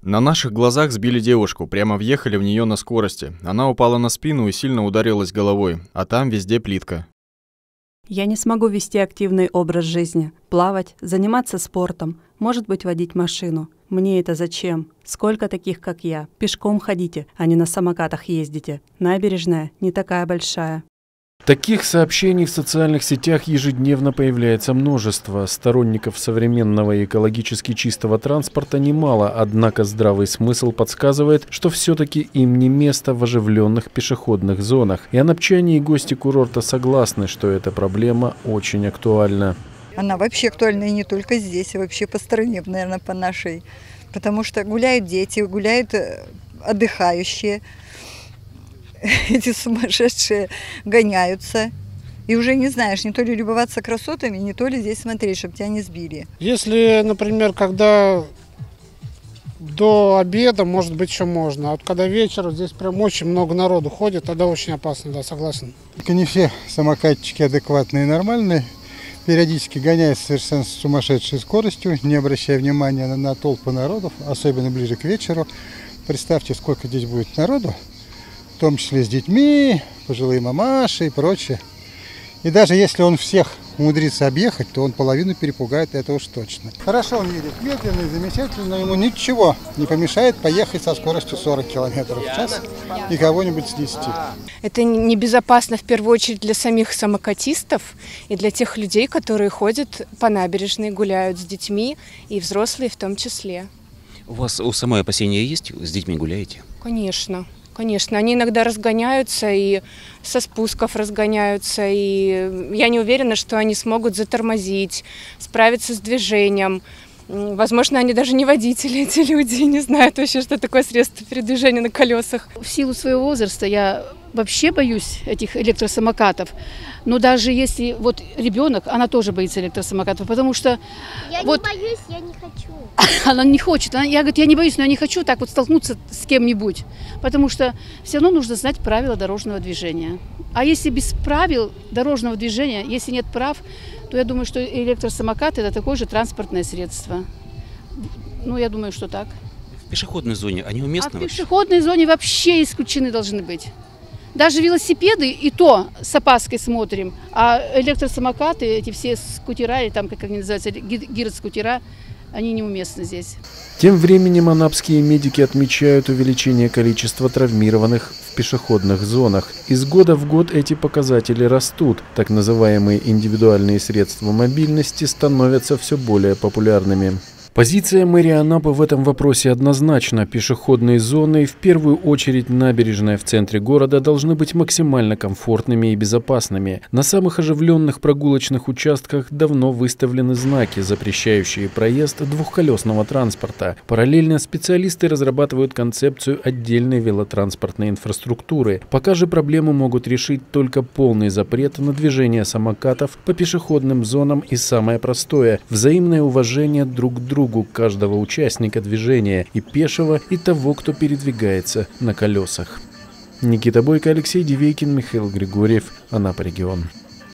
На наших глазах сбили девушку, прямо въехали в нее на скорости. Она упала на спину и сильно ударилась головой, а там везде плитка. Я не смогу вести активный образ жизни, плавать, заниматься спортом, может быть, водить машину. Мне это зачем? Сколько таких, как я? Пешком ходите, а не на самокатах ездите. Набережная не такая большая. Таких сообщений в социальных сетях ежедневно появляется множество. Сторонников современного и экологически чистого транспорта немало, однако здравый смысл подсказывает, что все-таки им не место в оживленных пешеходных зонах. И анапчане и гости курорта согласны, что эта проблема очень актуальна. Она вообще актуальна и не только здесь, а вообще по стране, наверное, по нашей. Потому что гуляют дети, гуляют отдыхающие. Эти сумасшедшие гоняются. И уже не знаешь, не то ли любоваться красотами, не то ли здесь смотреть, чтобы тебя не сбили. Если, например, когда до обеда, может быть, еще можно. А вот когда вечером, здесь прям очень много народу ходит, тогда очень опасно, да, согласен. Не все самокатчики адекватные и нормальные. Периодически гоняют совершенно с сумасшедшей скоростью, не обращая внимания на толпы народов, особенно ближе к вечеру. Представьте, сколько здесь будет народу. В том числе с детьми, пожилые мамаши и прочее. И даже если он всех умудрится объехать, то он половину перепугает, это уж точно. Хорошо, он едет медленно и замечательно, но ему ничего не помешает поехать со скоростью 40 км в час и кого-нибудь снести. Это небезопасно в первую очередь для самих самокатистов и для тех людей, которые ходят по набережной, гуляют с детьми и взрослые в том числе. У вас у самой опасения есть? С детьми гуляете? Конечно. Конечно, они иногда разгоняются и со спусков разгоняются, и я не уверена, что они смогут затормозить, справиться с движением. Возможно, они даже не водители, эти люди, не знают вообще, что такое средство передвижения на колесах. В силу своего возраста я вообще боюсь этих электросамокатов. Но даже если вот ребенок, она тоже боится электросамокатов, потому что... Я вот, не боюсь, я не хочу. Она не хочет. Я говорю, я не боюсь, но я не хочу так вот столкнуться с кем-нибудь. Потому что все равно нужно знать правила дорожного движения. А если без правил дорожного движения, если нет прав, то я думаю, что электросамокат – это такое же транспортное средство. Ну, я думаю, что так. В пешеходной зоне они уместны? В пешеходной зоне вообще исключены должны быть. Даже велосипеды и то с опаской смотрим, а электросамокаты, эти все скутера, или там, как они называются, гироскутера, они неуместны здесь. Тем временем анапские медики отмечают увеличение количества травмированных в пешеходных зонах. Из года в год эти показатели растут. Так называемые индивидуальные средства мобильности становятся все более популярными. Позиция мэрии Анапы в этом вопросе однозначна. Пешеходные зоны, в первую очередь набережная в центре города, должны быть максимально комфортными и безопасными. На самых оживленных прогулочных участках давно выставлены знаки, запрещающие проезд двухколесного транспорта. Параллельно специалисты разрабатывают концепцию отдельной велотранспортной инфраструктуры. Пока же проблему могут решить только полный запрет на движение самокатов по пешеходным зонам и самое простое – взаимное уважение друг к другу каждого участника движения, и пешего, и того, кто передвигается на колесах. Никита Бойко, Алексей Дивейкин, Михаил Григорьев, Анапа регион.